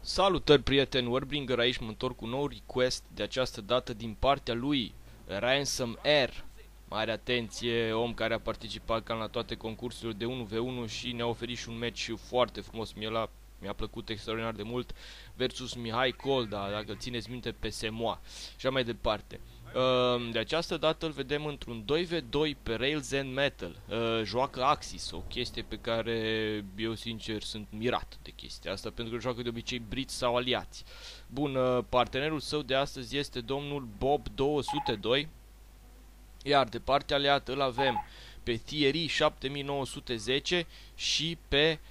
Salutări, prieteni, Warbringer aici, mă întorc cu un nou request, de această dată din partea lui Ransom R. Mare atenție, om care a participat cam la toate concursurile de 1v1 și ne-a oferit și un match foarte frumos. Mi-a plăcut extraordinar de mult versus Mihai Colda, dacă țineți minte, pe Semoa și așa mai departe. De această dată îl vedem într-un 2v2 pe Rails and Metal. Joacă Axis, o chestie pe care eu sincer sunt mirat de chestia asta, pentru că joacă de obicei Brits sau aliați. Bun, partenerul său de astăzi este domnul Bob 202. Iar de partea aliată îl avem pe Thierry 7910 și pe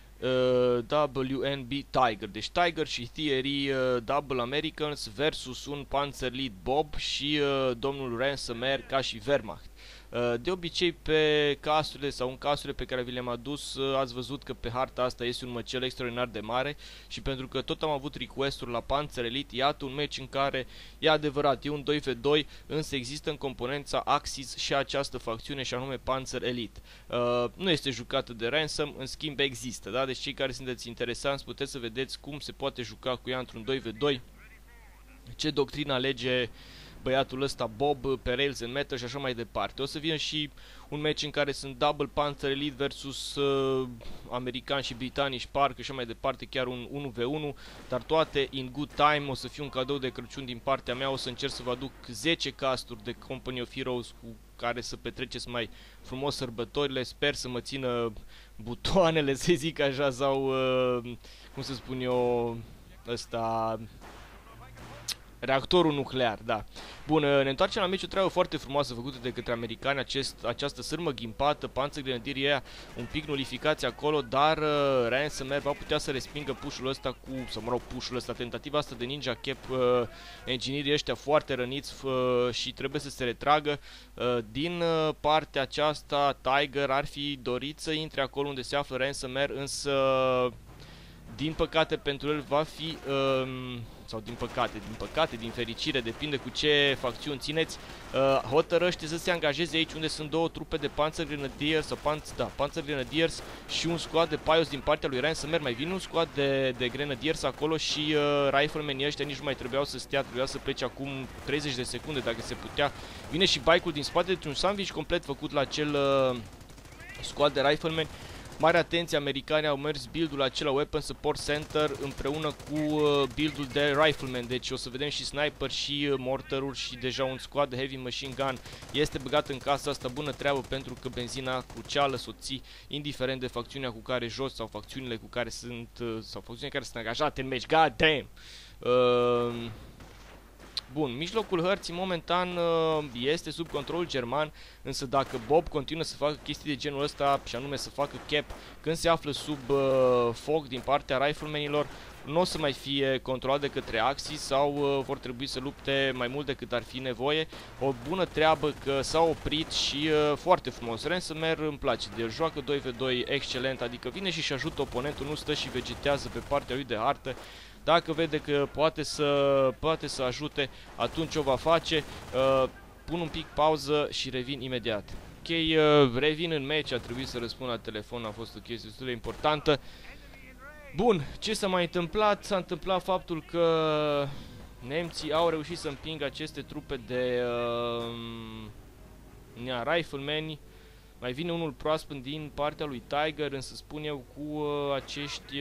WNB Tiger. Deci Tiger și Thierry, Double Americans versus un Panzerlead Bob și domnul Ransom R ca și Wehrmacht. De obicei pe casturile sau în casturile pe care vi le-am adus ați văzut că pe harta asta este un măcel extraordinar de mare și pentru că tot am avut request-uri la Panzer Elite, iată un match în care e adevărat, e un 2v2, însă există în componența Axis și această facțiune și anume Panzer Elite. Nu este jucată de Ransom, în schimb există, da? Deci cei care sunteți interesanți puteți să vedeți cum se poate juca cu ea într-un 2v2, ce doctrină alege băiatul ăsta Bob pe Rails and Metal și așa mai departe. O să vină și un match în care sunt Double Panzer Elite versus americani și britanici, parcă și așa mai departe, chiar un 1v1, dar toate in good time. O să fie un cadou de Crăciun din partea mea, o să încerc să vă aduc 10 casturi de Company of Heroes cu care să petreceți mai frumos sărbătorile. Sper să mă țină butoanele, să zic așa, sau cum să spun eu, ăsta, reactorul nuclear, da. Bun, ne întoarcem la meci, o treabă foarte frumoasă făcută de către americani, această sârmă ghimpată, Panzer Grenadierii aia un pic nulificați acolo, dar Ransom R va putea să respingă push-ul ăsta cu, sau mă rog, push-ul ăsta, tentativa asta de Ninja Cap, engineerii ăștia foarte răniți și trebuie să se retragă. Din partea aceasta, Tiger ar fi dorit să intre acolo unde se află Ransom R, însă din păcate pentru el va fi, sau din păcate, din fericire, depinde cu ce facțiuni țineți, hotărăște să se angajeze aici unde sunt două trupe de Panzer Grenadiers, sau Panzer Grenadiers și un squad de Pios din partea lui Ransom R. Mai vine un squad de Grenadiers acolo și riflemenii ăștia nici nu mai trebuiau să stea, trebuia să plece acum 30 de secunde dacă se putea. Vine și bike-ul din spate, deci un sandwich complet făcut la acel squad de riflemen. Mare atenție, americanii au mers build-ul acela Weapon Support Center împreună cu build-ul de Rifleman. Deci o să vedem și sniper și mortaruri și deja un squad de Heavy Machine Gun este băgat în casa asta. Bună treabă, pentru că benzina crucială să o ții, indiferent de facțiunea cu care joci sau facțiunile cu care sunt, sau facțiunile care sunt angajate în match. God damn! Bun, mijlocul hărții momentan este sub control german, însă dacă Bob continuă să facă chestii de genul ăsta, și anume să facă cap când se află sub foc din partea riflemenilor, nu o să mai fie controlat de către Axis sau vor trebui să lupte mai mult decât ar fi nevoie. O bună treabă că s-a oprit și foarte frumos. Ransom R îmi place de el, joacă 2v2 excelent, adică vine și ajută oponentul, nu stă și vegetează pe partea lui de hartă. Dacă vede că poate să ajute, atunci o va face. Pun un pic pauză și revin imediat. Ok, revin în match, a trebuit să răspund la telefon, a fost o chestie destul de importantă. Bun, ce s-a mai întâmplat? S-a întâmplat faptul că nemții au reușit să împingă aceste trupe de riflemeni. Mai vine unul proaspăt din partea lui Tiger, însă spun eu cu acești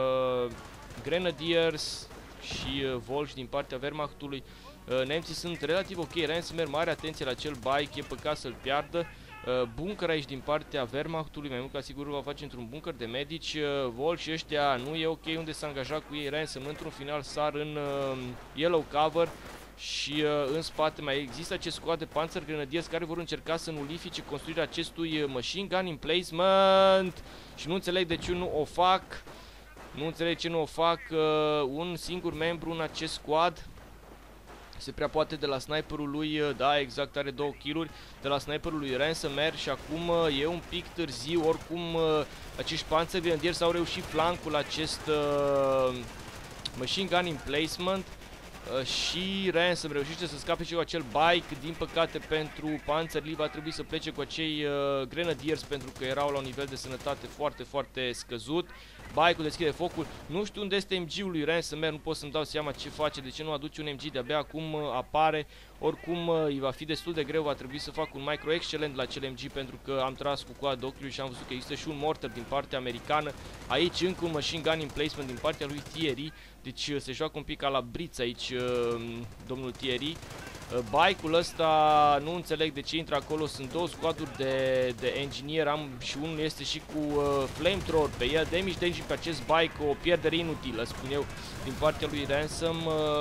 Grenadiers și Volci din partea Wehrmachtului. Nemții sunt relativ ok. Ransom R, mare atenție la acel bike, e păcat să-l piardă. Bunker aici din partea Wehrmachtului, mai mult ca sigur va face într-un bunker de medici. Volci ăștia nu e ok unde s-a angajat cu ei Ransom, într-un final sar în yellow cover. Și în spate mai există acest squad de Panzer Grenadiers care vor încerca să nulifice construirea acestui machine gun emplacement. Și nu înțeleg de ce nu o fac. Nu înțeleg ce nu o fac. Un singur membru în acest squad. Se prea poate de la sniperul lui, da, exact, are 2 kill-uri de la sniperul lui Ransom R și acum e un pic târziu. Oricum acești Panzer Grenadiers au reușit flancul acest machine gun emplacement. și Ransom reușește să scape și cu acel bike. Din păcate pentru Panzer Lee va trebui să plece cu acei Grenadiers pentru că erau la un nivel de sănătate foarte, foarte scăzut. Bike-ul deschide focul. Nu știu unde este MG-ul lui Ransomware, nu pot să-mi dau seama ce face, de ce nu aduce un MG, de-abia acum apare. Oricum îi va fi destul de greu, va trebui să fac un micro excelent la acel MG pentru că am tras cu coada ochiului și am văzut că există și un mortar din partea americană. Aici încă un machine gun in placement din partea lui Thierry, deci se joacă un pic ca la Briț aici domnul Thierry. Bike-ul ăsta nu înțeleg de ce intră acolo, sunt două squaduri de engineer, am și unul este și cu flamethrower pe el, damage pe acest bike, o pierdere inutilă, spun eu, din partea lui Ransom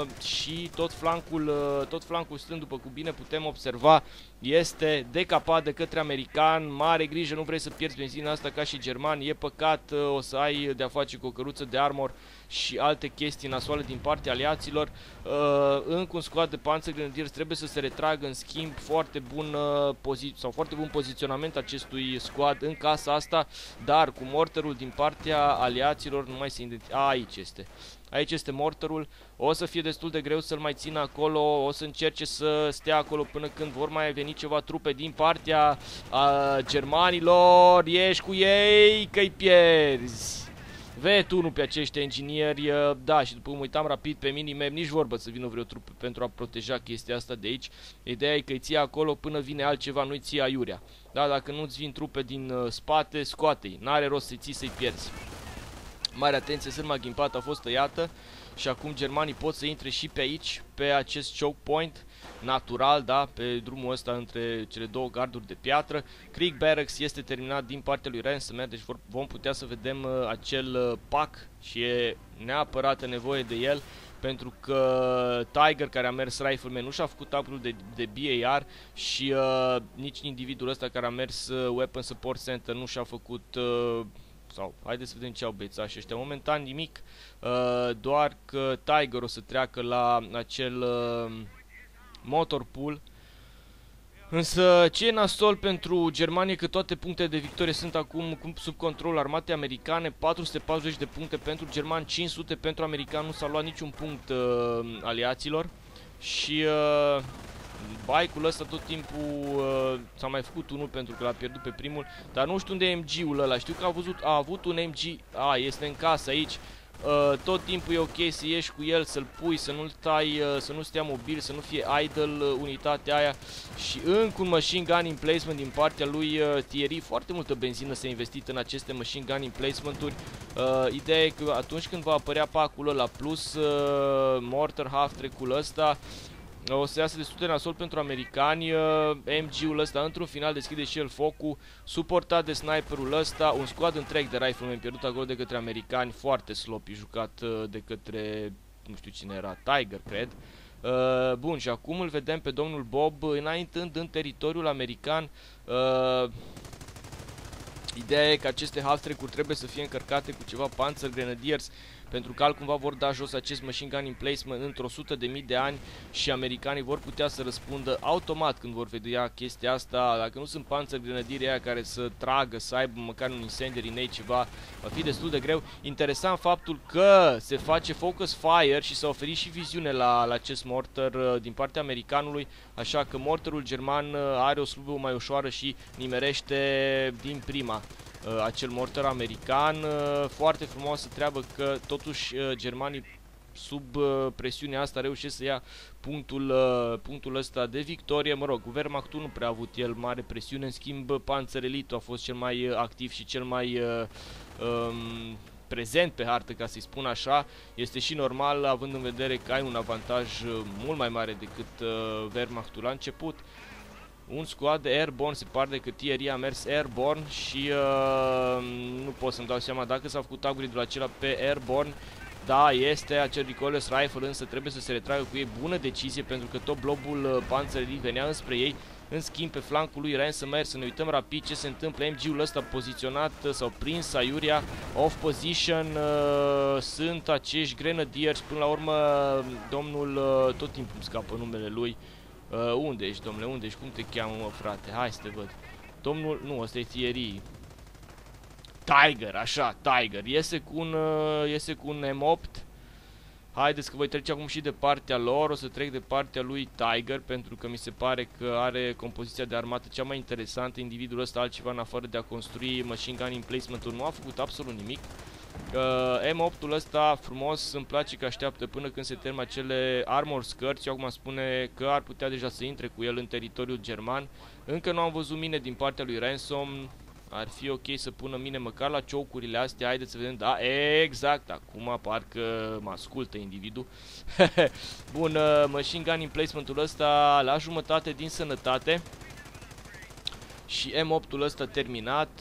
și tot flancul stând, după cum bine putem observa, este decapat de către american. Mare grijă, nu vrei să pierzi benzina asta ca și german, e păcat, o să ai de-a face cu o căruță de armor și alte chestii nasoale din partea aliaților. Încă un squad de Panzer Grenadiers trebuie să se retragă, în schimb foarte bun poziționament acestui squad în casa asta, dar cu mortarul din partea aliaților nu mai se identifică. Aici este. Aici este mortarul, o să fie destul de greu să-l mai țină acolo, o să încerce să stea acolo până când vor mai veni ceva trupe din partea germanilor. Ești cu ei că-i pierzi. V1 pe acești engineeri, da, și după cum uitam rapid pe minimap, nici vorbă să vină vreo trupă pentru a proteja chestia asta de aici. Ideea e că îi ții acolo până vine altceva, nu-i ții aiurea. Da, dacă nu-ți vin trupe din spate, scoate-i, n-are rost să-i ții să-i pierzi. Mare atenție, sârma ghimpată a fost tăiată și acum germanii pot să intre și pe aici, pe acest choke point natural, da, pe drumul ăsta între cele două garduri de piatră. Krieg Barracks este terminat din partea lui Ransomware, deci vom putea să vedem acel pack și e neapărat nevoie de el, pentru că Tiger, care a mers Rifleman, nu și-a făcut upgrade de BAR și nici individul ăsta care a mers Weapon Support Center nu și-a făcut... sau, haideți să vedem ce au băiețași ăștia. Momentan nimic, doar că Tiger o să treacă la acel motor pool. Însă ce e nasol pentru Germania că toate punctele de victorie sunt acum sub control armatei americane. 440 de puncte pentru germani, 500 pentru americani, nu s-a luat niciun punct aliaților. Și bike-ul ăsta tot timpul s-a mai făcut unul pentru că l-a pierdut pe primul, dar nu știu unde e MG-ul ăla. Știu că a avut un MG, este în casă aici. Tot timpul e ok să ieși cu el, să-l pui, să nu-l tai, să nu stea mobil, să nu fie idle unitatea aia. Și încă un machine gun in placement din partea lui Thierry. Foarte multă benzină s-a investit în aceste machine gun in placement-uri. Ideea e că atunci când va apărea pacul ăla plus mortar half-track-ul ăsta, o să iasă destul de nasol pentru americani. MG-ul ăsta într-un final deschide și el focul, suportat de sniperul ăsta. Un squad întreg de riflemen pierdut acolo de către americani, foarte sloppy jucat de către, nu știu cine era, Tiger, cred. Bun, și acum îl vedem pe domnul Bob înaintând în teritoriul american. Ideea e că aceste half-track-uri trebuie să fie încărcate cu ceva Panzer Grenadiers, pentru că altcumva vor da jos acest machine gun in placement într-o 100.000 de ani și americanii vor putea să răspundă automat când vor vedea chestia asta. Dacă nu sunt Panzer Grenadieri aia care să tragă, să aibă măcar un incendiary în ei ceva, va fi destul de greu. Interesant faptul că se face focus fire și s-a oferit și viziune la acest mortar din partea americanului, așa că mortarul german are o slujbă mai ușoară și nimerește din prima acel mortar american. Foarte frumoasă treabă că totuși germanii sub presiunea asta reușesc să ia punctul ăsta de victorie. Mă rog, Wehrmachtul nu prea a avut el mare presiune, în schimb Panzer Elite a fost cel mai activ și cel mai prezent pe hartă, ca să-i spun așa. Este și normal, având în vedere că ai un avantaj mult mai mare decât Wehrmachtul la început. Un squad de airborne, se pare că Thierry a mers airborne și nu pot să-mi dau seama dacă s-a făcut upgrade-ul acela pe airborne. Da, este acel recoilless rifle, însă trebuie să se retragă cu ei. Bună decizie, pentru că tot blobul Panzer Lee venea înspre ei. În schimb, pe flancul lui Ransomware, să ne uităm rapid ce se întâmplă. MG-ul ăsta poziționat sau prins aiurea off position. Sunt acești Grenadiers. Până la urmă, domnul, tot timpul îmi scapă numele lui. Unde ești, domnule? Unde ești? Cum te cheamă, mă, frate? Hai să te văd. Domnul... Nu, ăsta e Thierry. Tiger, așa, Tiger. Iese cu un M8. Haideți că voi trece acum și de partea lor. O să trec de partea lui Tiger, pentru că mi se pare că are compoziția de armată cea mai interesantă. Individul ăsta altceva în afară de a construi machine gun emplacement-uri nu a făcut absolut nimic. M8-ul ăsta frumos, îmi place că așteaptă până când se termină acele armor skirts și acum spune că ar putea deja să intre cu el în teritoriul german. Încă nu am văzut mine din partea lui Ransom. Ar fi ok să pună mine măcar la choke-urile astea. Haideți să vedem. Da, exact. Acum parcă mă ascultă individul. Bun, machine gun emplacement-ul ăsta la jumătate din sănătate. Și M8-ul ăsta terminat.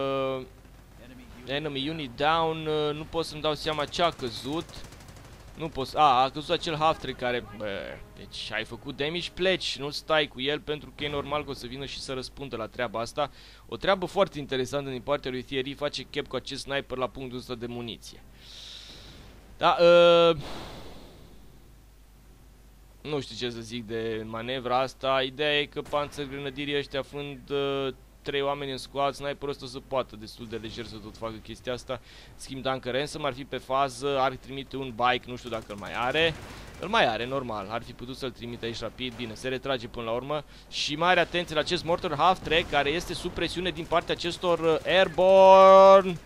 Enemy unit down. Nu pot să-mi dau seama ce a căzut. Nu pot să... A căzut acel half-track care... deci ai făcut damage, pleci, nu stai cu el pentru că e normal că o să vină și să răspundă la treaba asta. O treabă foarte interesantă din partea lui Thierry, face cap cu acest sniper la punctul ăsta de muniție. Da, nu știu ce să zic de manevra asta. Ideea e că panțergrenadirii ăștia având 3 oameni în squad, sniperul ăsta să poată destul de lejer să tot facă chestia asta. Schimb, dacă Ransom ar fi pe fază, ar trimite un bike, nu știu dacă îl mai are. Îl mai are, normal, ar fi putut să-l trimite aici rapid, bine, se retrage până la urmă. Și mare atenție la acest mortar half-track, care este sub presiune din partea acestor airborne.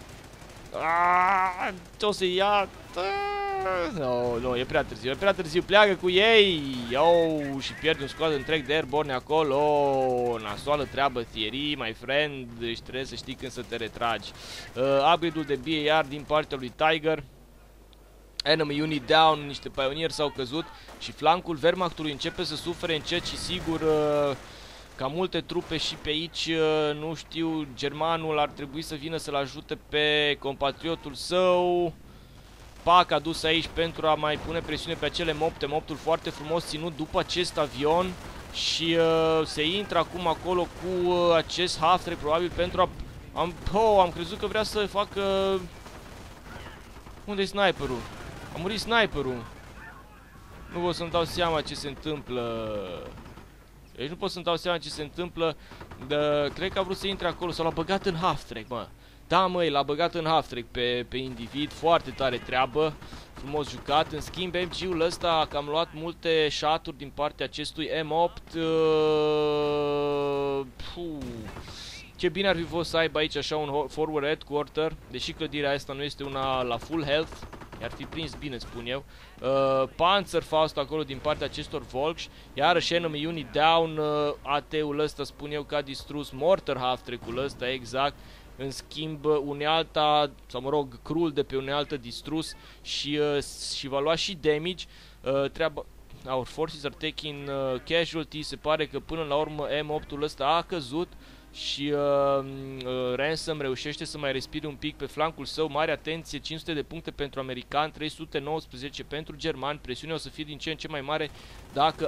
O să ia... Nu, e prea târziu, pleacă cu ei. Și pierde un squad întreg de airborne acolo. Nasoală treabă, Thierry, my friend. Deci trebuie să știi când să te retragi. Upgrade-ul de BAR din partea lui Tiger. Enemy unit down, niște pionieri s-au căzut. Și flancul Wehrmachtului începe să sufere încet și sigur... ca multe trupe și pe aici, nu știu, germanul ar trebui să vină să-l ajute pe compatriotul său. Pac a dus aici pentru a mai pune presiune pe acele mopte. Moptul foarte frumos ținut după acest avion. Și se intră acum acolo cu acest half-track probabil pentru a... am crezut că vrea să facă... Unde-i sniperul? A murit sniperul. Nu pot să-mi dau seama ce se întâmplă. Deci nu pot să-mi dau seama ce se întâmplă. Cred că a vrut să intre acolo. Sau l-a băgat în half-track, mă. Da, măi, l-a băgat în half-track pe individ. Foarte tare treabă. Frumos jucat. În schimb, MG-ul ăsta a cam luat multe shot-uri din partea acestui M8. Ce bine ar fi fost să aibă aici așa un forward headquarter. Deși clădirea asta nu este una la full health. I-ar fi prins bine, spun eu. Panzerfaust acolo din partea acestor Volks. Iarăși enemy unit down. AT-ul ăsta, spun eu, că a distrus mortar half-track-ul ăsta, exact. În schimb, unealta, sau mă rog, crul de pe unealtă distrus și va lua și damage. Treaba... Our forces are taking casualty. Se pare că până la urmă M8-ul ăsta a căzut. Și Ransom reușește să mai respire un pic pe flancul său. Mare atenție, 500 de puncte pentru american, 319 pentru germani. Presiunea o să fie din ce în ce mai mare dacă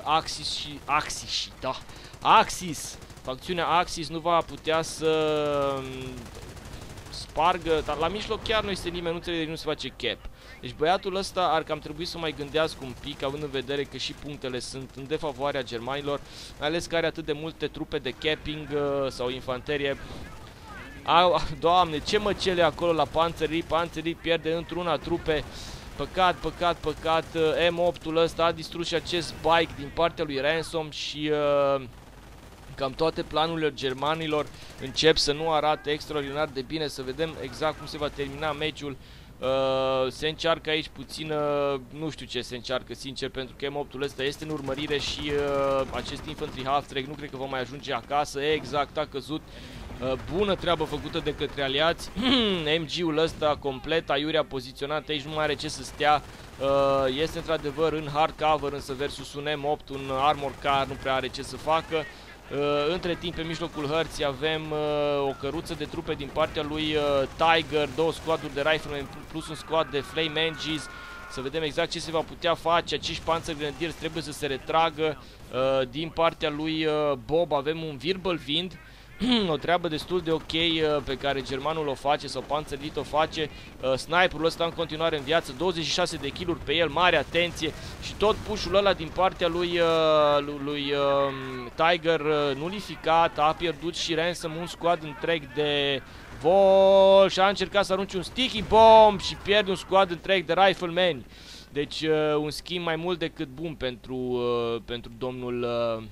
Axis, facțiunea Axis nu va putea să spargă, dar la mijloc chiar nu este nimeni, nu înțelege, nu se face cap. Deci băiatul ăsta ar cam trebui să mai gândească un pic, având în vedere că și punctele sunt în defavoarea germanilor, mai ales că are atât de multe trupe de capping sau infanterie. Doamne, ce măcele acolo la Panzerei pierde într-una trupe. Păcat, M8-ul ăsta a distrus și acest bike din partea lui Ransom și... cam toate planurile germanilor încep să nu arate extraordinar de bine. Să vedem exact cum se va termina meciul. Se încearcă aici puțin, nu știu ce se încearcă sincer, pentru că M8-ul ăsta este în urmărire și acest infantry half-track nu cred că va mai ajunge acasă. Exact, a căzut. Bună treabă făcută de către aliați. MG-ul ăsta complet, aiurea poziționat aici, nu mai are ce să stea. Este într-adevăr în hard cover, însă versus un M8, un armor car, nu prea are ce să facă. Între timp, pe mijlocul hărții avem o căruță de trupe din partea lui Tiger, 2 squaduri de riflemen plus un squad de flame MGs. Să vedem exact ce se va putea face. Acești panzergrenadieri trebuie să se retragă. Din partea lui Bob avem un Wirbelwind. O treabă destul de ok pe care germanul o face, sau Panzerlied o face. Sniperul ăsta în continuare în viață, 26 de kill-uri pe el, mare atenție. Și tot push-ul ăla din partea lui Tiger nulificat. A pierdut și Ransom un squad întreg de Vol și a încercat să arunce un sticky bomb și pierde un squad întreg de riflemen. Deci un schimb mai mult decât bun pentru domnul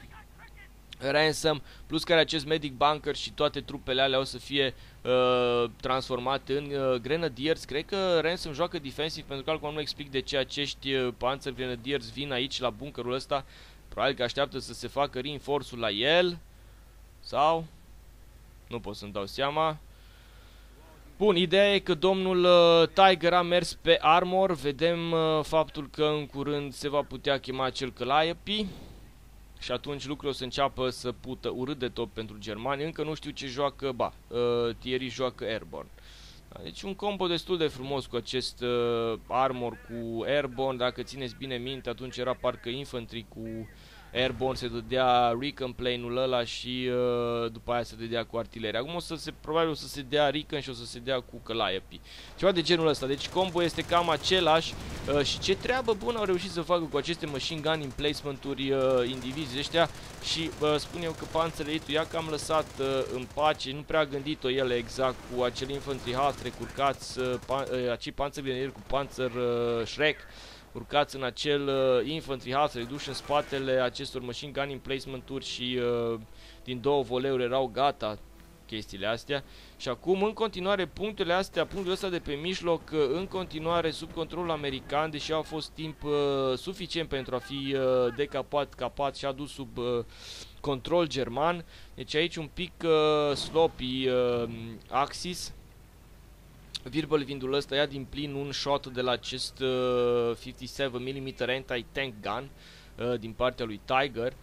Ransom, plus care acest Medic Bunker și toate trupele alea o să fie transformate în Grenadiers. Cred că Ransom joacă defensiv, pentru că acum nu explic de ce acești Panzer Grenadiers vin aici la bunkerul ăsta. Probabil că așteaptă să se facă reinforce-ul la el, sau nu pot să-mi dau seama. Bun, ideea e că domnul Tiger a mers pe armor. Vedem faptul că în curând se va putea chema acel Calliope și atunci lucrurile o să înceapă să pută urât de tot pentru germani. Încă nu știu ce joacă, Thierry joacă Airborne. Deci un combo destul de frumos cu acest armor cu Airborne. Dacă țineți bine minte, atunci era parcă Infantry cu Airborne, se dădea Recon plane-ul ăla și după aia se dădea cu artileria. Acum probabil o să se dea Recon și o să se dea cu Calliope. Ceva de genul ăsta. Deci combo este cam același. Și ce treabă bună au reușit să facă cu aceste machine gun emplacement-uri indivizii ăștia. Și spun eu că Panzerleitul i-a cam lăsat în pace. Nu prea a gândit-o ele exact cu acel Infantry Half recurcați, acei Panzergrenadieri cu Panzer Shrek urcați în acel Infantry Half reduși în spatele acestor machine gun emplacement-uri și din două voleuri erau gata chestiile astea. Și acum în continuare punctele astea, punctul ăsta de pe mijloc, în continuare sub controlul american, deși a fost timp suficient pentru a fi capat și adus sub control german. Deci aici un pic sloppy Axis. Wirbelwindul ăsta ia din plin un shot de la acest 57 mm anti-tank gun din partea lui Tiger.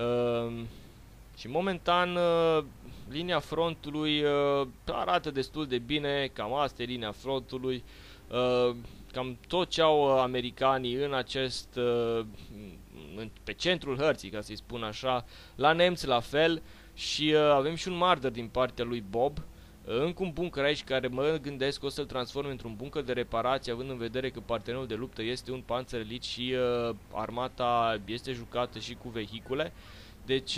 Și momentan linia frontului arată destul de bine, cam asta e linia frontului. Cam tot ce au americanii în acest pe centrul hărții, ca să-i spun așa, la nemți la fel. Și avem și un marder din partea lui Bob. Încă un bunker aici care mă gândesc că o să-l transform într-un bunker de reparație, având în vedere că partenerul de luptă este un Panzer Elite și armata este jucată și cu vehicule. Deci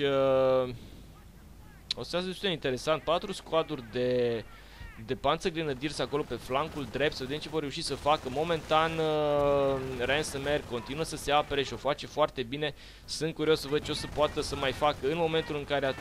o să fie destul de interesant. 4 squaduri de Panzer Grenadiers acolo pe flancul drept, să vedem ce vor reuși să facă. Momentan Ransom continuă să se apere și o face foarte bine. Sunt curios să văd ce o să poată să mai facă în momentul în care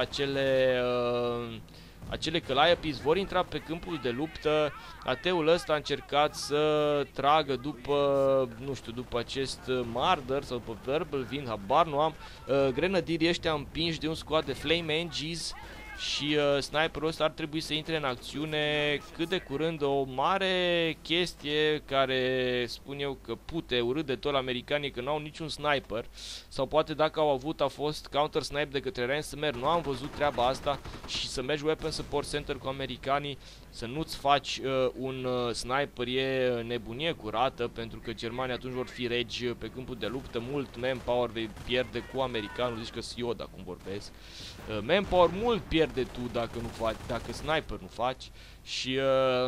acele Calliope's vor intra pe câmpul de luptă. Ateul ăsta a încercat să tragă după, nu știu, după acest Marder sau după Wirbelwind, habar nu am. Grenadierii ăștia împinși de un squad de Flame Engines și sniperul ăsta ar trebui să intre în acțiune cât de curând. O mare chestie care spun eu că pute urât de tot la americanii, că nu au niciun sniper, sau poate dacă au avut a fost counter-snipe de către Ransomer. Nu am văzut treaba asta. Și să mergi Weapon Support Center cu americanii, să nu-ți faci un sniper e nebunie curată, pentru că germanii atunci vor fi regi pe câmpul de luptă. Mult manpower vei pierde cu americanul, zici că Sioda cum vorbesc. Manpower mult pierde tu dacă sniper nu faci. Și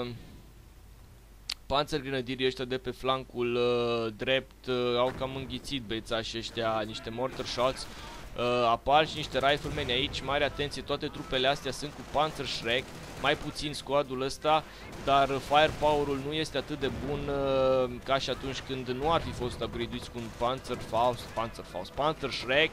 Panzer Grenadierii ăștia de pe flancul drept au cam înghițit băiețașii ăștia niște mortar shots. Apar și niște riflemen aici, mare atenție, toate trupele astea sunt cu Panzer Shrek, mai puțin squadul ăsta, dar firepower-ul nu este atât de bun ca și atunci când nu ar fi fost upgrade-uiți cu un Panzer Shrek.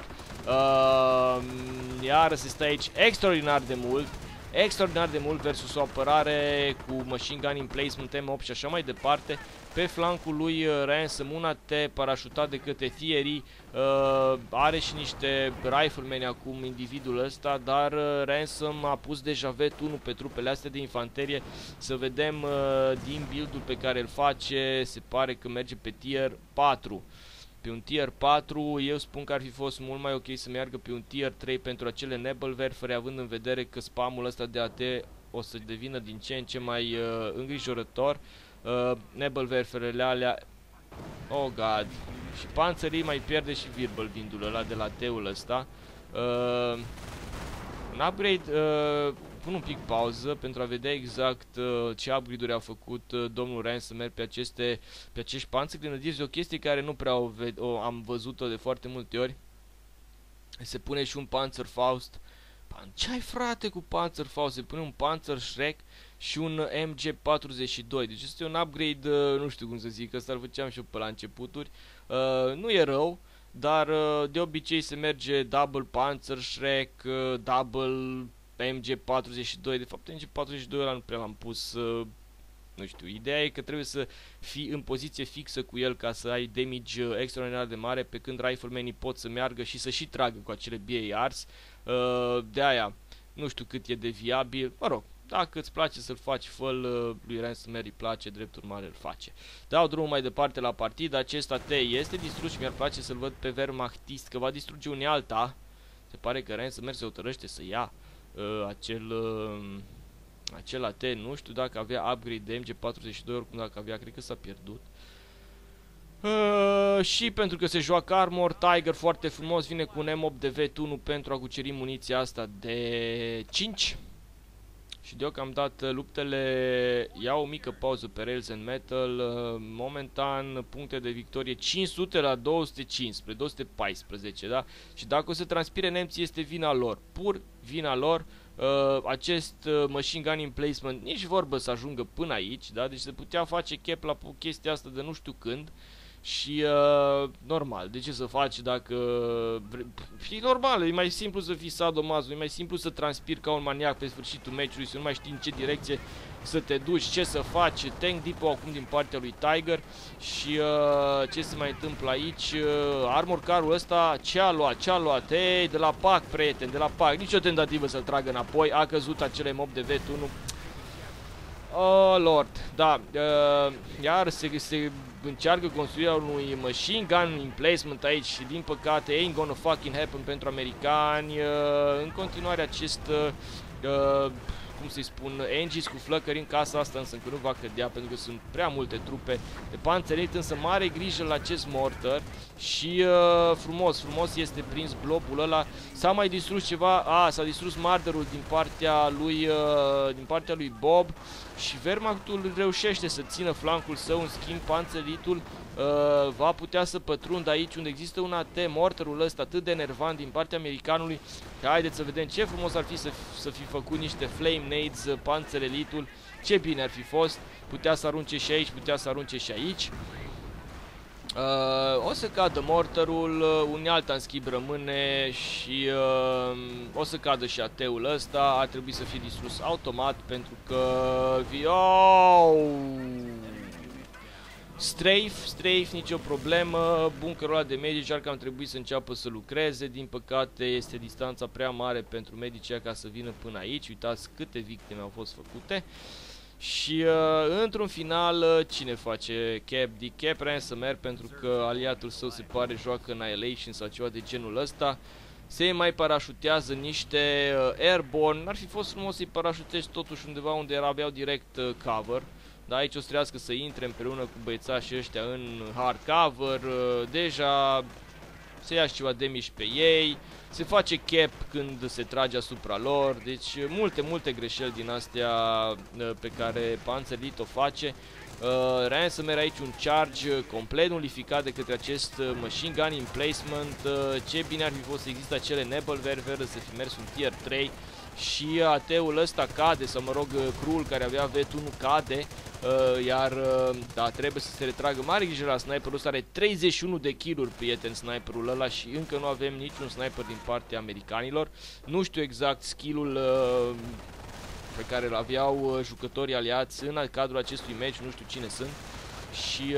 Iară se stă aici extraordinar de mult versus o apărare cu machine gun emplacement M8 și așa mai departe. Pe flancul lui Ransom, un AT parașutat de către Thierry, are și niște riflemen acum individul ăsta, dar Ransom a pus deja vet 1 pe trupele astea de infanterie. Să vedem din build-ul pe care îl face, se pare că merge pe tier 4. Pe un tier 4, eu spun că ar fi fost mult mai ok să meargă pe un tier 3 pentru acele Nebelwerfere, având în vedere că spamul ăsta de AT o să devină din ce în ce mai îngrijorător. Nebelwerferele alea, oh god, și Panzerii mai pierde și Wirbelwindul ăla de la T-ul ăsta. Un upgrade, pun un pic pauză pentru a vedea exact ce upgrade-uri a făcut domnul Ransomer pe acești Panzer Grenadiers. O chestie care nu prea am văzut-o de foarte multe ori. Se pune și un Panzerfaust. Ce ai, frate, cu Panzerfaust? Se pune un Panzer Shrek și un MG42. Deci este un upgrade, nu știu cum să zic, ăsta îl făceam și eu pe la începuturi. Nu e rău, dar de obicei se merge double Panzerschreck, double MG42. De fapt MG42 ăla nu prea l-am pus, nu știu, ideea e că trebuie să fii în poziție fixă cu el ca să ai damage extraordinar de mare, pe când riflemanii pot să meargă și să și tragă cu acele BARs. De aia nu știu cât e de viabil, mă rog, dacă îți place să-l faci, fă-l, lui Ransomware îi place, drept urmare îl face. Dau drumul mai departe la partidă, acest AT este distrus și mi-ar place să-l văd pe Wehrmachtist, că va distruge unealta. Se pare că Ransomware se hotărăște să ia acel AT, nu știu dacă avea upgrade de MG42, oricum dacă avea, cred că s-a pierdut. Și pentru că se joacă Armor, Tiger foarte frumos vine cu un M8 de V1 pentru a cuceri muniția asta de 5. Și deocamdată luptele iau o mică pauză pe Rails and Metal. Momentan puncte de victorie 500 la 215, 214, da? Și dacă o să transpire nemții este vina lor, pur vina lor. Acest machine gun emplacement nici vorbă să ajungă până aici, da? Deci se putea face cap la chestia asta de nu știu când. Și normal, de ce să faci dacă e normal, e mai simplu să fii sadomaso, e mai simplu să transpiri ca un maniac pe sfârșitul meciului, să nu mai știi în ce direcție să te duci, ce să faci. Tank depot acum din partea lui Tiger. Și ce se mai întâmplă aici? Armor carul ăsta ce-a luat? Ei, de la PAC, prieten, de la PAC, nicio tentativă să-l tragă înapoi, a căzut acele mob de V1. Oh, Lord, da, iar se încearcă construirea unui machine gun emplacement aici și din păcate ain't gonna fucking happen pentru americani. În continuare acest, cum să-i spun, Engis cu flăcări în casa asta însă încă nu va cădea pentru că sunt prea multe trupe de panțerit, însă mare grijă la acest mortar și frumos este prins blobul ăla. S-a mai distrus ceva, s-a distrus marderul din partea lui Bob și Wehrmachtul reușește să țină flancul său, în schimb panțeritul va putea să pătrundă aici unde există un AT, mortarul ăsta atât de enervant din partea americanului. Haideți să vedem ce frumos ar fi să fi făcut niște flame nades panțerelitul, ce bine ar fi fost, putea să arunce și aici, putea să arunce și aici. O să cadă mortarul, unealta în schimb rămâne și o să cadă și AT-ul ăsta, ar trebui să fie distrus automat pentru că Strafe, nicio problemă, bunkerul ăla de medici ar cam trebui să înceapă să lucreze, din păcate este distanța prea mare pentru medicii ca să vină până aici, uitați câte victime au fost făcute. Și într-un final, cine face cap? Decap Ransomware, pentru că aliatul său se pare joacă Annihilation sau ceva de genul ăsta. Se mai parașutează niște airborne, ar fi fost frumos să-i parașutești totuși undeva unde aveau direct cover. Dar aici o să trească să intre împreună cu băiețașii ăștia în hard cover, deja se ia și ceva damage pe ei, se face cap când se trage asupra lor, deci multe greșeli din astea pe care Panzerlit o face. Ransomware aici un charge complet nulificat de către acest machine gun emplacement. Ce bine ar fi fost să există acele Nebelwerfer, să fi mers un tier 3 și AT-ul ăsta cade, sau mă rog, crul care avea V1 cade. Iar da, trebuie să se retragă mare grijă la sniperul ăsta, are 31 de kill-uri, prieten, sniperul ăla și încă nu avem niciun sniper din partea americanilor. Nu știu exact skill-ul pe care îl aveau jucătorii aliați în cadrul acestui match, nu știu cine sunt. Și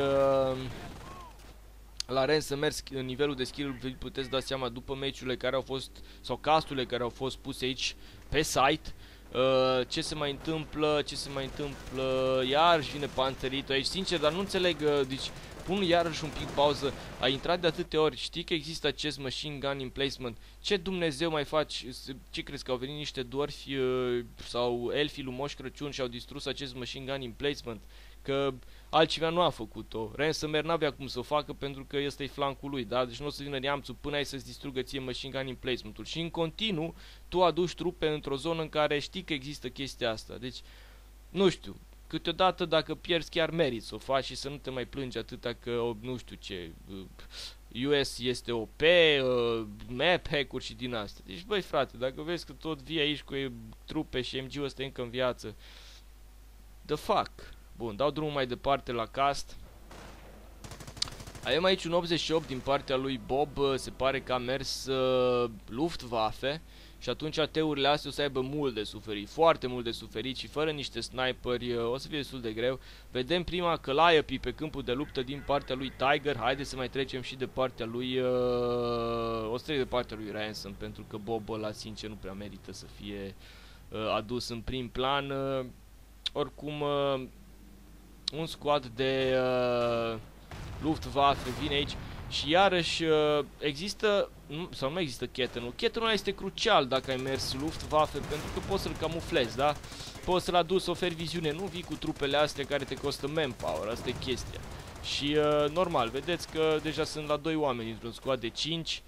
la Ransomware nivelul de skill puteți da seama după meciurile care au fost, sau casturile care au fost puse aici pe site. Ce se mai întâmplă, iarăși vine Panzeritul aici, sincer, dar nu înțeleg, deci pun iarăși un pic pauză, ai intrat de atâtea ori, știi că există acest machine gun emplacement, ce Dumnezeu mai faci, ce crezi că au venit niște dwarfi sau elfii lui Moș Crăciun și au distrus acest machine gun emplacement, că altceva nu a făcut-o, Ransomware n-avea cum să o facă pentru că ăsta e flancul lui, da? Deci nu o să vină neamțul până ai să-ți distrugă ție machine gun emplacement-ul și în continuu tu aduci trupe într-o zonă în care știi că există chestia asta, deci nu știu, câteodată dacă pierzi chiar meriți să o faci și să nu te mai plângi atâta că nu știu ce, US este OP, map hack-uri și din astea. Deci băi frate, dacă vezi că tot vii aici cu trupe și MG-ul ăsta încă în viață, The fuck? Bun, dau drumul mai departe la cast. Avem aici un 88 din partea lui Bob, se pare că a mers Luftwaffe. Și atunci AT-urile astea o să aibă mult de suferit, foarte mult de suferit și fără niște sniperi o să fie destul de greu. Vedem prima Calliope pe câmpul de luptă din partea lui Tiger. Haideți să mai trecem și de partea lui... o să trec de partea lui Ransom, pentru că Bob ăla sincer nu prea merită să fie adus în prim plan. Oricum, un squad de Luftwaffe vine aici. Și iarăși există, sau nu mai există Kettenul. Kettenul este crucial dacă ai mers Luftwaffe, pentru că poți să-l camuflezi, da? Poți să-l aduci, oferi viziune, nu vii cu trupele astea care te costă manpower, asta e chestia. Și normal, vedeți că deja sunt la 2 oameni dintr-un squad de 5.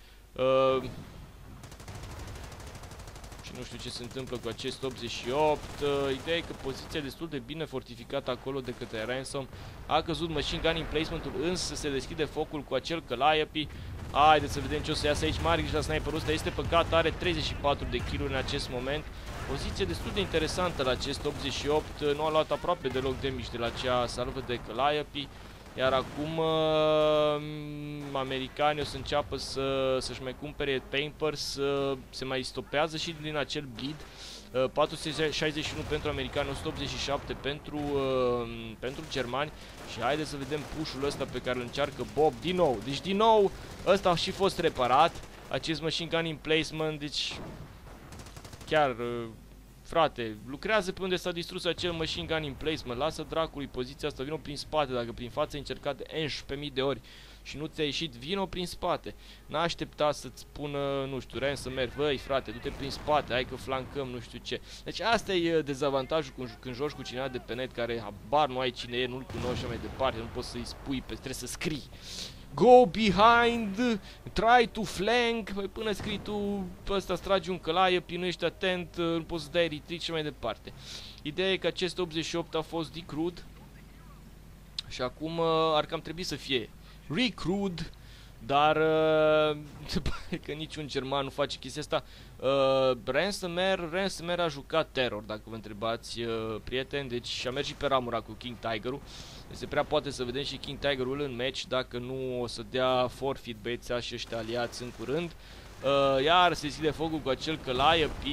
Și nu știu ce se întâmplă cu acest 88. Ideea e că poziția e destul de bine fortificată acolo de către Ransom. A căzut machine gun emplacement-ul, însă se deschide focul cu acel Calliope. Haideți să vedem ce o să iasă aici. Mare grijă la sniperul ăsta, este păcat, are 34 de kill-uri în acest moment. Poziție destul de interesantă la acest 88. Nu a luat aproape deloc damage de la acea salvă de Calliope. Iar acum americanii o să înceapă să-și mai cumpere Pampers, se mai stopează și din acel bleed. 461 pentru americani, 187 pentru germani. Și haideți să vedem push-ul ăsta pe care îl încearcă Bob din nou. Deci din nou ăsta a și fost reparat, acest machine gun emplacement, deci chiar... frate, lucrează pe unde s-a distrus acel machine gun emplacement. Lasă dracului poziția asta, vino prin spate. Dacă prin față ai încercat de 11.000 de ori și nu ți-a ieșit, vino prin spate. N-a aștepta să-ți spună, nu știu, Ransomware, băi frate, du-te prin spate, hai că flancăm, nu știu ce. Deci asta e dezavantajul când joci cu cineva de pe net care habar nu ai cine e, nu-l cunoști și mai departe, nu poți să-i spui, trebuie să scrii. Go behind, try to flank, până scrii tu pe ăsta îți tragi un Calliope, nu ești atent, nu poți să dai retreat și mai departe. Ideea e că acest 88 a fost decrewed și acum ar cam trebui să fie recrewed, dar se pare că niciun german nu face chestia asta. Ransomware a jucat Terror, dacă vă întrebați, prieteni, deci și-a mers și pe ramura cu King Tiger-ul. Se prea poate să vedem și King Tiger-ul în match, dacă nu o să dea forfeit băieții și ăștia aliați în curând. Iar se deschide focul cu acel Calliope.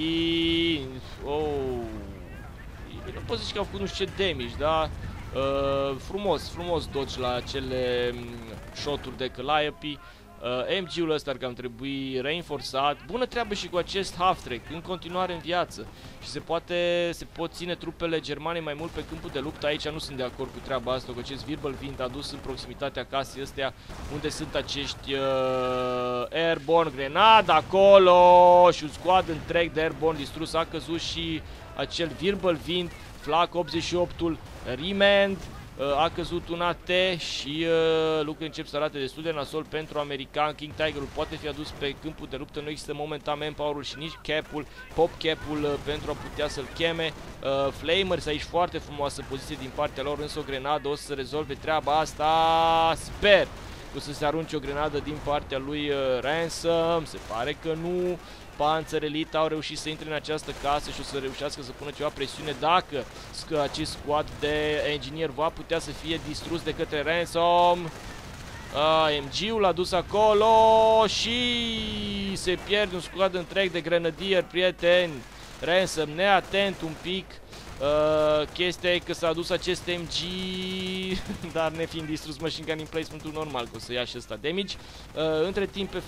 Nu pot zici că au făcut nu știu ce damage, da? Frumos dodge la acele shot-uri de Calliope. MG-ul ăsta ar cam trebui reinforțat. Bună treabă și cu acest half-track, în continuare în viață. Și se pot ține trupele germane mai mult pe câmpul de luptă. Aici nu sunt de acord cu treaba asta, cu acest Wirbelwind adus în proximitatea casei astea unde sunt acești airborne grenade acolo. Și un squad întreg de airborne distrus. A căzut și acel Wirbelwind. Flak 88-ul Remand. A căzut un AT și lucrurile încep să arate destul de nasol pentru american. King Tiger-ul poate fi adus pe câmpul de luptă, nu există momentan manpower-ul și nici cap-ul, pop cap-ul pentru a putea să-l cheme. Flamers aici, foarte frumoasă poziție din partea lor, însă o grenadă o să rezolve treaba asta, sper că o să se arunce o grenadă din partea lui Ransom, se pare că nu. Panzer Elite au reușit să intre în această casă și o să reușească să pună ceva presiune dacă acest squad de engineer va putea să fie distrus de către Ransom. MG-ul l-a dus acolo și se pierde un squad întreg de grenadier, prieteni. Ransom neatent un pic. Chestia e că s-a adus acest MG, dar nefiind distrus machine gun emplacement-ul, normal că o să ia și ăsta damage. Între timp pe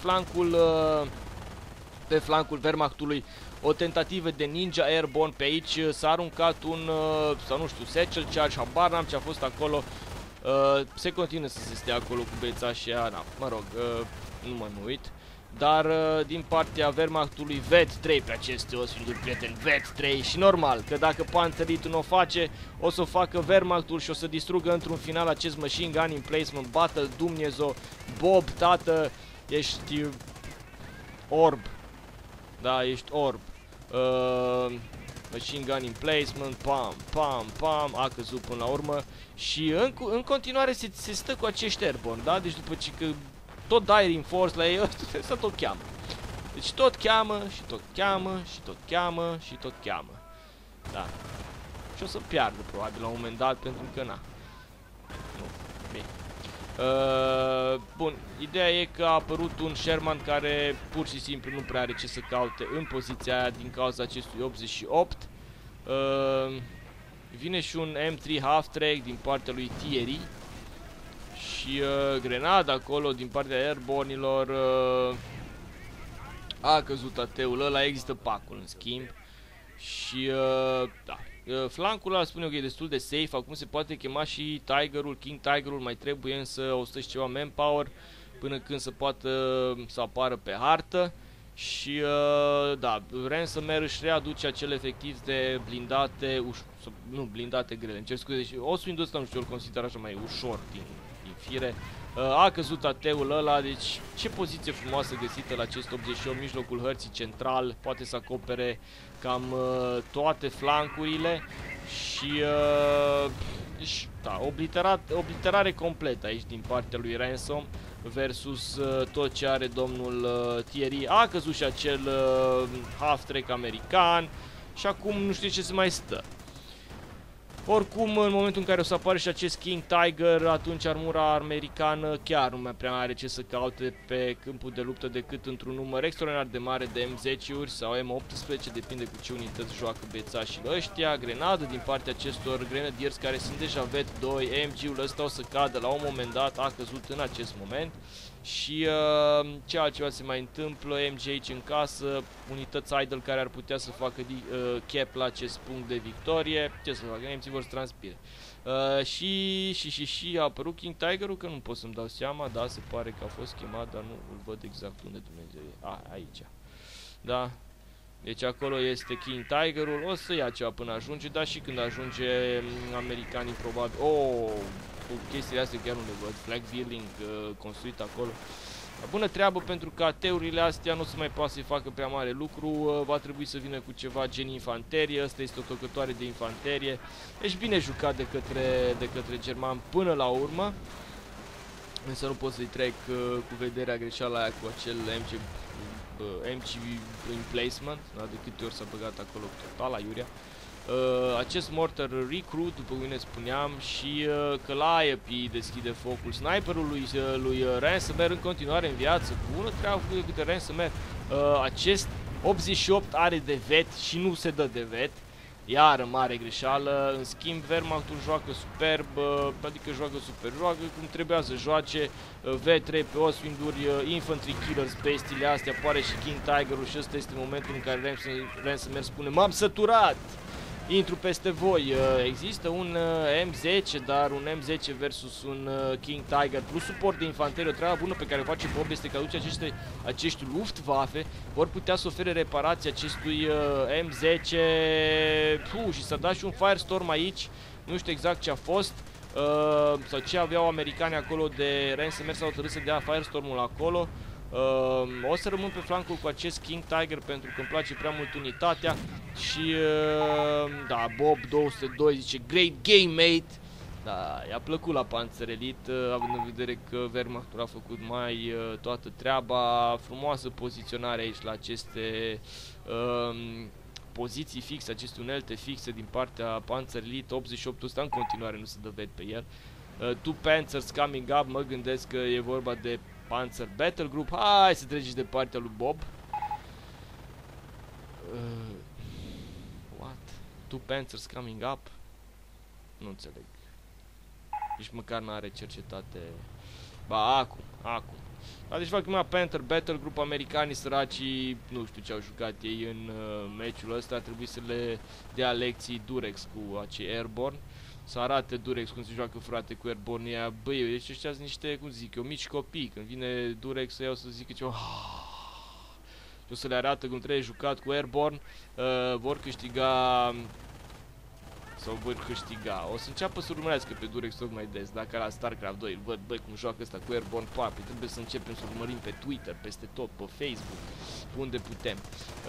flancul Wehrmachtului o tentativă de Ninja Airborne pe aici, s-a aruncat un, sau nu știu, satchel charge, habar n-am ce a fost acolo. Se continuă să se stea acolo cu băiețașii ăia, mă rog, nu mai mă uit. Dar din partea Wehrmachtului VET 3 pe aceste osfinduri, prieteni, VET 3 și normal că dacă Panzeritul nu o face, o să o facă Wehrmachtul și o să distrugă într-un final acest machine gun emplacement. Battle Dumnezeu, Bob, tată, ești orb. Da, ești orb. Machine gun emplacement, pam, a căzut până la urmă. Și în continuare se stă cu acești airborne, da? Deci după ce că tot dai reinforce la ei, să tot cheamă. Deci tot cheamă și tot cheamă și tot cheamă și tot cheamă. Da. și o să piardă probabil la un moment dat, pentru că na. Nu, bine. Bun, ideea e că a apărut un Sherman care pur și simplu nu prea are ce să caute în poziția aia din cauza acestui 88. Vine și un M3 half-track din partea lui Thierry și grenada acolo din partea airbornilor. A căzut AT-ul ăla, există pacul în schimb. Și da, flancul ăla spune eu că e destul de safe. Acum se poate chema și Tigerul, King Tigerul, mai trebuie însă 100 și ceva manpower până când se poată să apară pe hartă. Și da, Ransomware își readuce acel efectiv de blindate, nu, blindate grele, îmi cer scuze, și Oswindul ăsta nu știu, îl consider așa mai ușor din fire. A căzut AT-ul ăla, deci ce poziție frumoasă găsită la acest 88, mijlocul hărții central, poate să acopere cam toate flancurile și da, obliterare completă aici din partea lui Ransom versus tot ce are domnul Thierry. A căzut și acel half-track american și acum nu știu ce se mai stă. Oricum, în momentul în care o să apară și acest King Tiger, atunci armura americană chiar nu mai prea are ce să caute pe câmpul de luptă decât într-un număr extraordinar de mare de M10-uri sau M18, depinde cu ce unități joacă bețașii ăștia. Grenadă din partea acestor grenadiers care sunt deja vet 2, MG-ul ăsta o să cadă la un moment dat, a căzut în acest moment. Și ce altceva se mai întâmplă, MG aici în casă, unități idle care ar putea să facă cap la acest punct de victorie. Ce să facă, nemții vor să transpire. Și a apărut King Tigerul, că nu pot să-mi dau seama, da, se pare că a fost chemat, dar nu îl văd exact unde Dumnezeu e. Aici. Da. Deci acolo este King Tigerul, o să ia ceva până ajunge, dar și când ajunge americanii probabil... Cu chestiile astea chiar nu le văd, flag building construit acolo. Bună treabă, pentru că AT-urile astea nu o să mai poate să-i facă prea mare lucru, va trebui să vină cu ceva gen infanterie, asta este o tocătoare de infanterie. Deci bine jucat de către german până la urmă, însă nu pot să-i trec cu vederea greșeala aia cu acel MG emplacement, da, de câte ori s-a băgat acolo total la Iuria. Acest mortar recruit, după cum ne spuneam, și Calliope deschide focul. Sniperul lui Ransomware în continuare în viață. Bună treabă făcută de Ransomware. Acest 88 are de vet și nu se dă de vet. Iară mare greșeală. În schimb, Wehrmachtul joacă superb, adică joacă cum trebuia să joace. V3 pe Oswinduri, Infantry Killers, bestiile astea, apare și King Tigerul și ăsta este momentul în care Ransomware spune: m-am săturat! Intru peste voi. Există un M10, dar un M10 versus un King Tiger plus suport de infanterie. O treabă bună pe care o face Bob este că aduce acești Luftwaffe vor putea să ofere reparații acestui M10 și să da și un Firestorm aici. Nu știu exact ce a fost sau ce aveau americani acolo de Ransomware, s-au hotărât să dea Firestormul acolo. O să rămân pe flancul cu acest King Tiger pentru că îmi place prea mult unitatea. Și da, Bob 202 zice great game, mate. Da, i-a plăcut la Panzer Elite, având în vedere că Wehrmachtul a făcut mai toată treaba. Frumoasă poziționare aici la aceste poziții fixe, aceste unelte fixe din partea Panzer Elite. 88 ăsta în continuare nu se dă vet pe el. Two Panzers coming up, mă gândesc că e vorba de Panzer Battle Group. Hai să treci de partea lui Bob. What? Two Panzers coming up? Nu înțeleg. Nici măcar n-are cercetate. Ba, acum. Da, deci fac numai Panther Battle Group, americanii săracii, nu știu ce au jucat ei în meciul ăsta, ar trebui să le dea lecții Durex cu acei Airborne. Să arate Durex cum se joacă, frate, cu Airborne ea. Băi, deci ăștia sunt niște, cum zic eu, mici copii. Când vine Durex să iau să zică ceva, și o să le arată cum trebuie jucat cu Airborne. Vor câștiga sau vor câștiga. O să înceapă să urmărească pe Durex tot mai des. Dacă la StarCraft 2 îl văd, băi, cum joacă ăsta cu Airborne, papi, trebuie să începem să urmărim pe Twitter, peste tot, pe Facebook, unde putem.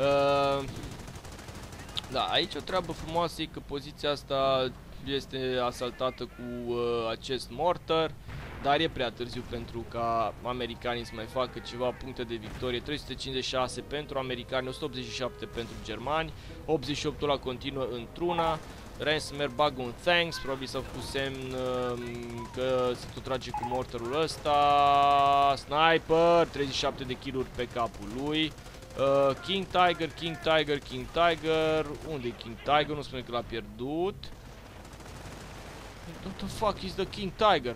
Da, aici o treabă frumoasă e că poziția asta este asaltată cu acest mortar, dar e prea târziu pentru ca americanii să mai facă ceva puncte de victorie. 356 pentru americani, 187 pentru germani, 88-ul la continuă într-una. Ransomware bagă un thanks, probabil s-a făcut semn că se tot trage cu mortarul ăsta. Sniper, 37 de kill-uri pe capul lui. King Tiger, King Tiger, King Tiger. Unde e King Tiger? Nu spune că l-a pierdut. What the fuck is the King Tiger?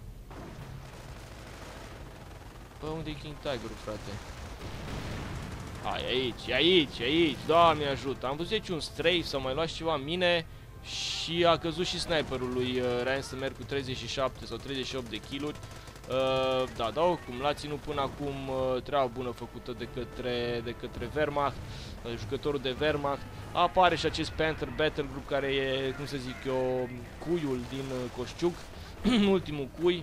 Bă, unde e King Tiger-ul, frate? E aici, Doamne ajută. Am văzut aici un strafe sau mai luat ceva în mine și a căzut și sniperul lui Ransomware cu 37 sau 38 de kill-uri. Da, cum l-a ținut până acum, treaba bună făcută de către Wehrmacht, jucătorul de Wehrmacht. Apare și acest Panther Battle Group care e, cum să zic eu, cuiul din Coșciuc, ultimul cui.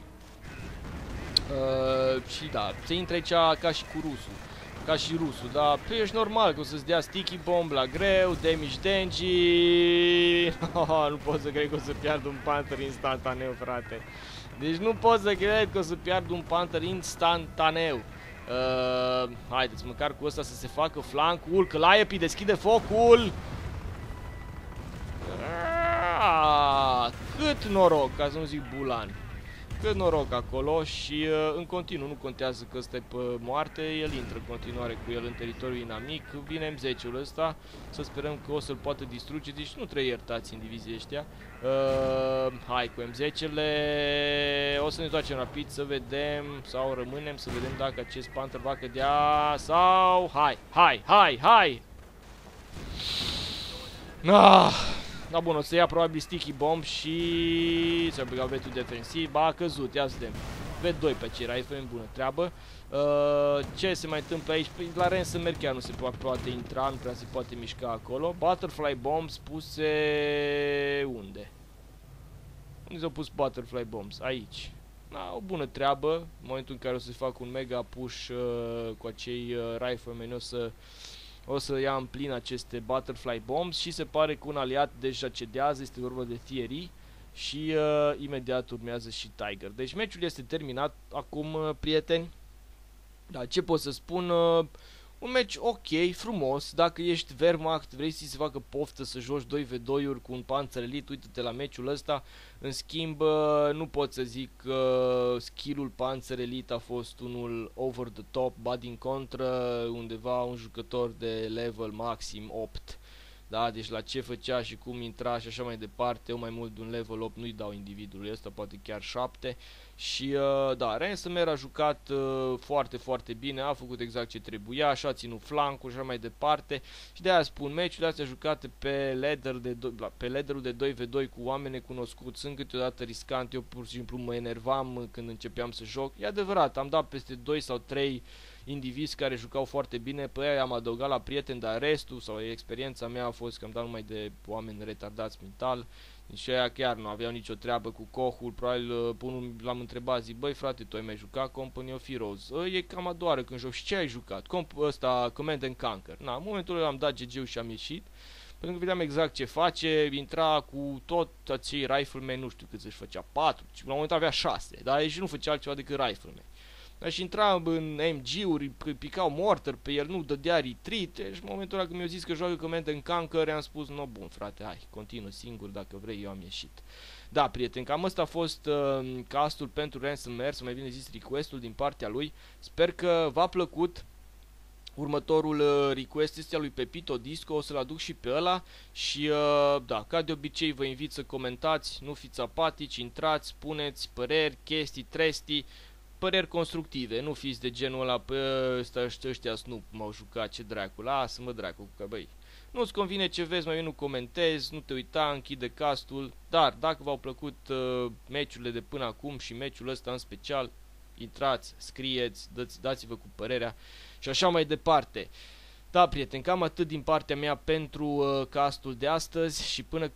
Și da, se intră aici ca și cu rusul. Ca și rusul, dar ești normal că o să-ți dea sticky bomb la greu, damage dengi. Nu pot să cred că o să pierd un Panther instantaneu, frate. Deci nu pot să cred că o să pierd un Panther instantaneu. Haideți măcar cu ăsta să se facă flancul. Calliope deschide focul. Cât noroc, ca să nu zic bulan. Cât noroc acolo și în continuu, nu contează că ăsta e pe moarte, el intră în continuare cu el în teritoriul inamic. Vine M10-ul ăsta, să sperăm că o să-l poată distruge, deci nu trebuie iertați în divizia ăștia. Hai cu M10-le, o să ne întoarcem rapid să vedem, sau rămânem să vedem dacă acest Panther va cădea, sau... Hai! Da, bun, o să ia probabil sticky bomb și s-a băgat vetul defensiv. Ba, a căzut, ia să vedem. V2 pe ce rifle, bună treabă. Ce se mai întâmplă aici? Păi, la Ransomware chiar nu se poate intra, nu prea se poate mișca acolo. Butterfly bombs puse... unde? Unde s-au pus butterfly bombs? Aici. Da, o bună treabă. În momentul în care o să fac un mega push cu acei riflemen, o să ia în plin aceste butterfly bombs și se pare că un aliat deja cedează, este vorba de Thierry și imediat urmează și Tiger. Deci meciul este terminat acum, prieteni. Da, ce pot să spun? Un meci ok, frumos. Dacă ești Wehrmacht, vrei să se facă poftă să joci 2v2-uri cu un Panzer Elite, uite-te la meciul ăsta. În schimb, nu pot să zic că skill-ul Panzer Elite a fost unul over the top, ba din contră, undeva un jucător de level maxim 8. Da, deci la ce făcea și cum intra și așa mai departe, eu mai mult de un level 8 nu-i dau individului ăsta, poate chiar 7. Și da, Ransomware a jucat foarte, foarte bine, a făcut exact ce trebuia, și-a ținut flancul și așa mai departe. Și de aia spun, meciurile astea jucate pe ladder-ul de 2v2 cu oameni necunoscuți sunt câteodată riscant. Eu pur și simplu mă enervam când începeam să joc. E adevărat, am dat peste 2 sau 3 indivizi care jucau foarte bine, pe aia am adăugat la prieteni, dar restul sau experiența mea a fost că am dat numai de oameni retardați mental. Deci aia chiar nu aveau nicio treabă cu Kochul. Probabil unul l-am întrebat, zic, băi frate, tu ai mai jucat Company of Heroes? E cam adoară când joc. Și ce ai jucat? Ăsta, Command and Conquer. Na, în momentul ăla am dat GG-ul și am ieșit, pentru că vedeam exact ce face. Intra cu tot acei riflemen, nu știu cât își făcea, 4, la un moment avea 6, dar și nu făcea altceva decât riflemen. Și intra în MG-uri, picau mortar pe el, nu dădea retreat. Și în momentul ăla când mi-au zis că joacă Command and Conquer, am spus, no, bun frate, hai, continuă singur, dacă vrei, eu am ieșit. Da, prieteni, cam ăsta a fost castul pentru Ransomware, sau mai bine zis request-ul din partea lui. Sper că v-a plăcut. Următorul request este al lui Pepito Disco, o să-l aduc și pe ăla. Și da, ca de obicei vă invit să comentați, nu fiți apatici, intrați, spuneți păreri, chestii, trestii, păreri constructive, nu fiți de genul ăla, pe ăștia nu m-au jucat, ce dracu, lasă-mă dracu, că băi, nu-ți convine ce vezi, mai bine nu comentezi, nu te uita, închide castul, dar dacă v-au plăcut meciurile de până acum și meciul ăsta în special, intrați, scrieți, dați-vă cu părerea și așa mai departe. Da, prieteni, cam atât din partea mea pentru castul de astăzi și până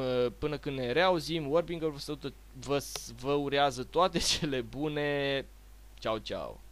când ne reauzim, Warbringer vă urează toate cele bune. Ciao, ciao!